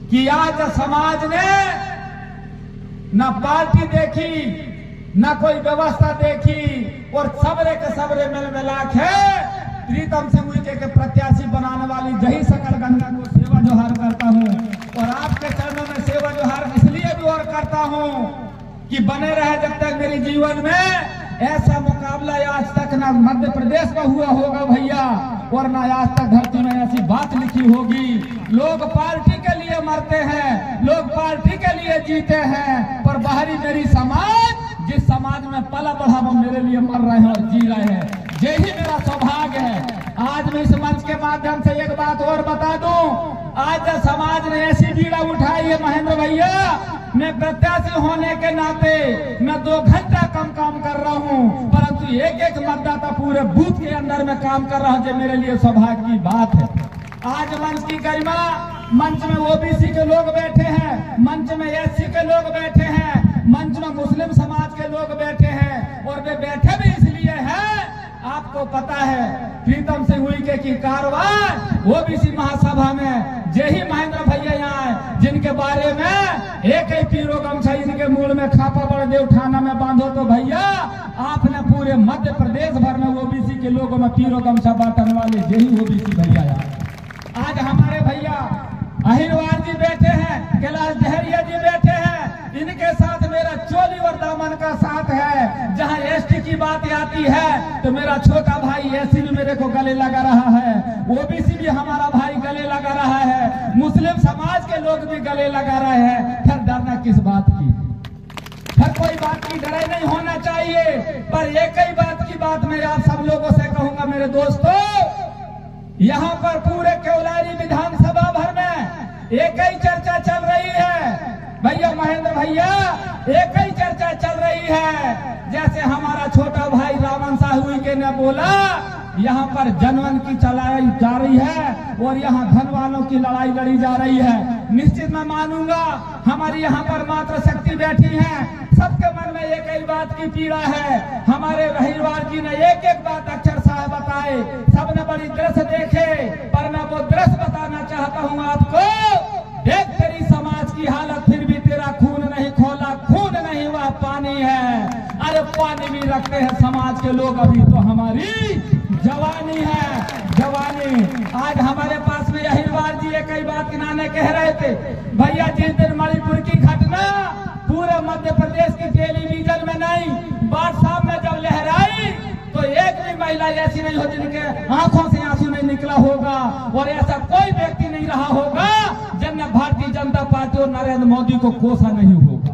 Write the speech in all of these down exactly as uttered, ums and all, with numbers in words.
कि आज समाज ने न पार्टी देखी न कोई व्यवस्था देखी और सबरे के सबरे मिल मिलाक है प्रीतम सिंह उइके के प्रत्याशी बनाने वाली जही सकल गंगा को सेवा जोहार करता हूँ। और आपके चरणों में सेवा जोहार इसलिए भी और करता हूँ कि बने रहे जब तक मेरे जीवन में ऐसा मुकाबला आज तक ना मध्य प्रदेश में हुआ होगा भैया, और ना आज तक धरती में ऐसी बात लिखी होगी। लोग पार्टी के लिए मरते हैं, लोग पार्टी के लिए जीते हैं, पर बाहरी मेरी समाज जिस समाज में पला बढ़ा वो मेरे लिए मर रहे हैं और जी रहे हैं, यही मेरा सौभाग्य है। आज मैं इस मंच के माध्यम से एक बात और बता दूं, आज समाज ने ऐसी बीड़ा उठाई है महेंद्र भैया, मैं प्रत्याशी होने के नाते मैं दो घंटा कम काम कर रहा हूं, परंतु एक एक मतदाता पूरे बूथ के अंदर में काम कर रहा हूं, जो मेरे लिए सौभाग्य की बात है। आज मंच की गरिमा, मंच में ओबीसी के लोग बैठे हैं, मंच में एससी के लोग बैठे हैं, मंच में मुस्लिम समाज के लोग बैठे हैं, और वे बैठे भी इसलिए हैं, आपको पता है प्रीतम सिंह उइके की कार्रवाई ओबीसी महासभा में यही महेंद्र भैया यहाँ है, जिनके बारे में एक ही पीरो गमछा इनके मूल में खापा बड़ देव थाना में बांधो तो भैया आपने पूरे मध्य प्रदेश भर में ओबीसी के लोगों में पीरो गमछा बांटने वाले यही ओबीसी भैया है। आज हमारे भैया अहिरवार जी बैठे हैं, कैलाश डहरिया जी बैठे हैं, इनके साथ मेरा चोली और दामन का साथ है। जहां एसटी की बात आती है तो मेरा छोटा भाई एससी भी मेरे को गले लगा रहा है, ओबीसी भी हमारा भाई गले लगा रहा है, मुस्लिम समाज के लोग भी गले लगा रहे हैं। फिर डरना किस बात की? फिर कोई बात की डराई नहीं होना चाहिए। पर एक ही बात की बात मैं आप सब लोगों से कहूंगा मेरे दोस्तों, यहाँ पर पूरे केवलारी विधानसभा भर में एक ही चर्चा चल रही है भैया महेंद्र भैया, एक ही चर्चा चल रही है। जैसे हमारा छोटा भाई रावण साहू उइके ने बोला, यहाँ पर जनवन की चलाई जा रही है और यहाँ धन वालों की लड़ाई लड़ी जा रही है। निश्चित मैं मानूंगा हमारी यहाँ पर मात्र शक्ति बैठी है, सबके मन में एक ही बात की पीड़ा है। हमारे रहीवार जी ने एक एक बात अक्षर साहब बताए, सबने बड़ी दृश्य देखे, पर मैं वो दृश्य बताना चाहता हूँ आपको। देख तेरी समाज की हालत, फिर भी तेरा खून नहीं खोला, खून नहीं वह पानी है। अरे पानी भी रखते हैं समाज के लोग, अभी तो हमारी जवानी है, जवानी। आज हमारे पास में अहिरवार जी एक ही बात गिनाने कह रहे थे भैया, जिस दिन मणिपुर की घटना पूरे मध्य प्रदेश की टेलीविजन में नहीं व्हाट्सएप में जब लहराई तो एक भी महिला ऐसी नहीं हो जिनके आंखों से आंसू नहीं निकला होगा, और ऐसा कोई व्यक्ति नहीं रहा होगा जिनने भारतीय जनता पार्टी और नरेंद्र मोदी को कोसा नहीं होगा।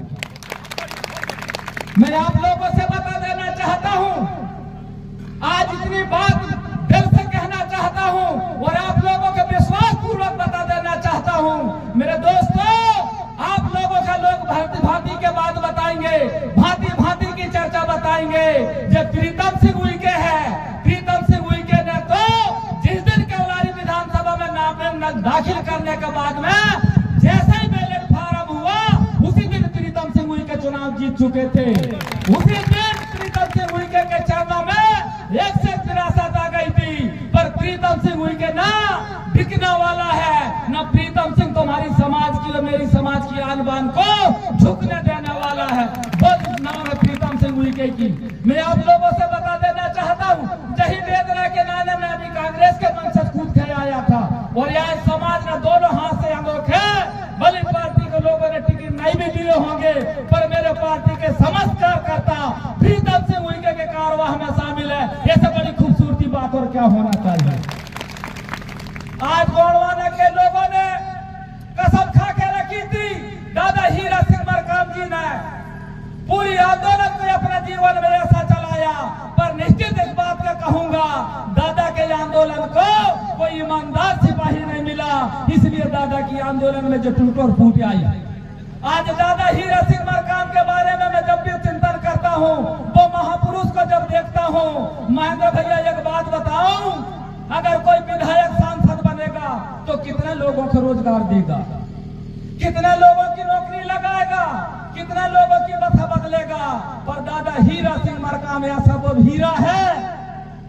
मैं आप लोगों से बता देना चाहता हूं, आज इतनी बात दिल से कहना चाहता हूं और आप लोगों को विश्वास पूर्वक बता देना चाहता हूं मेरे दोस्तों, आप लोगों का लोग भांति भांति के बात बताएंगे, भांति भांति की चर्चा बताएंगे। जब प्रीतम सिंह उइके है, प्रीतम सिंह उइके ने तो जिस दिन केवलारी विधानसभा में नाम दाखिल करने के बाद में जैसे ही बैलेट फार्म हुआ उसी दिन प्रीतम सिंह उइके चुनाव जीत चुके थे। उसी दिन प्रीतम सिंह उइके के चरणों में एक से विरासत आ गई थी, पर प्रीतम सिंह उइके ना बिकने वाला है, न प्रीतम सिंह तुम्हारी समाज की और मेरी समाज की आन बान को झुकने देने वाला है। बहुत नाम है प्रीतम सिंह उइके की। मैं आप लोगों से बता देना चाहता हूँ, जही वेदना के नाने में अभी कांग्रेस के मंच से कूद के आया था, और यह समाज ने दोनों हाथ से अंगोखे भली पार्टी के लोगों ने टिकट नहीं भी दिए होंगे, पर मेरे पार्टी के समस्त कार्यकर्ता प्रीतम सिंह उइके के कार्यवाह में शामिल है। ऐसे बड़ी खूबसूरती बात और क्या होना चाहिए। आज गोंडवाना के लोगों ने कसम खा के रखी थी, दादा हीरा सिंह मरकाम जी ने पूरी आंदोलन को अपने जीवन में ऐसा चलाया, पर निश्चित इस बात में कहूंगा दादा के आंदोलन को कोई ईमानदार सिपाही नहीं मिला, इसलिए दादा की आंदोलन में जो टूट और फूट आई। आज दादा हीरा सिंह मरकाम के बारे में मैं जब भी चिंतन करता हूँ, वो महापुरुष को जब देखता हूँ, महेंद्र भैया एक बात बताऊं, अगर कोई विधायक सांसद बनेगा तो कितने लोगों को रोजगार देगा, कितने लोगों की नौकरी लगाएगा, कितने लोगों की बथा बदलेगा। पर दादा हीरा सिंह मरकाम ऐसा वो हीरा है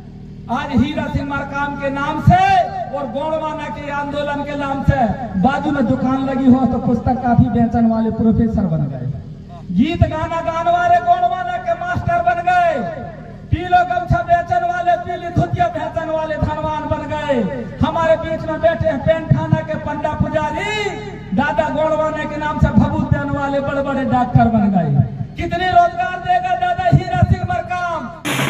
आज हीरा सिंह मरकाम के नाम से और गोंडवाना के आंदोलन के नाम से बाजू में दुकान लगी हो तो पुस्तक काफी बेचने वाले प्रोफेसर बन गए, गीत गाना गाने वाले गोंडवाना के मास्टर बन गए, पीलो गमछा बेचने वाले पीली धुतिया बेचने वाले धनवान बन गए। हमारे बीच में बैठे हैं पेंठाना के पंडा पुजारी, दादा गोंडवाना के नाम से भभूत देने वाले बड़े बड़े डॉक्टर बन गए। कितने रोजगार देगा दादा हीरा सिंह मरकाम?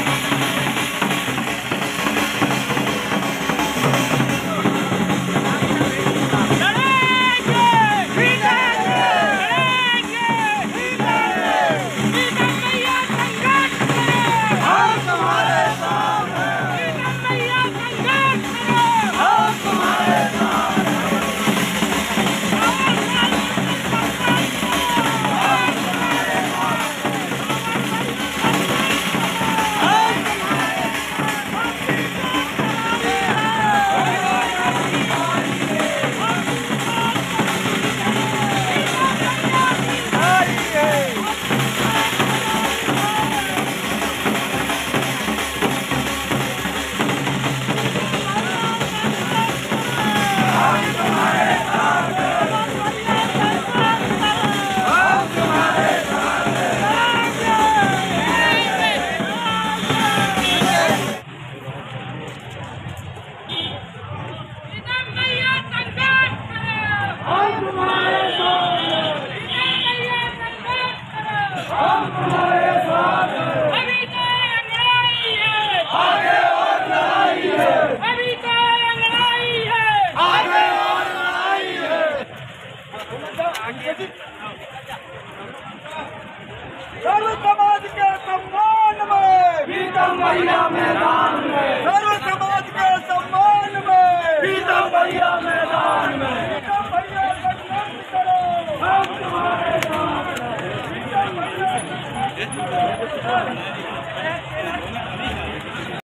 सर्व समाज के सम्मान में प्रीतम भैया मैदान में, सर्व समाज के सम्मान में प्रीतम भैया मैदान में, प्रीतम भैया संघर्ष करो हम तुम्हारे साथ हैं, प्रीतम भैया